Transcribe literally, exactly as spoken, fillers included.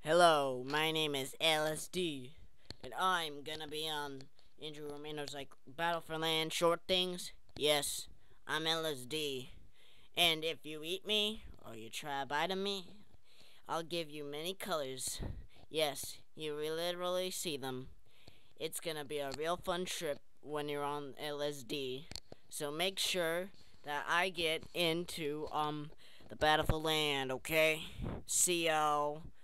Hello, my name is L S D, and I'm gonna be on Andrew Rommano's like Battle for Land short things. Yes, I'm L S D, and if you eat me or you try biting me, I'll give you many colors. Yes, you will literally see them. It's gonna be a real fun trip when you're on L S D. So make sure that I get into um the Battle for Land. Okay, see y'all.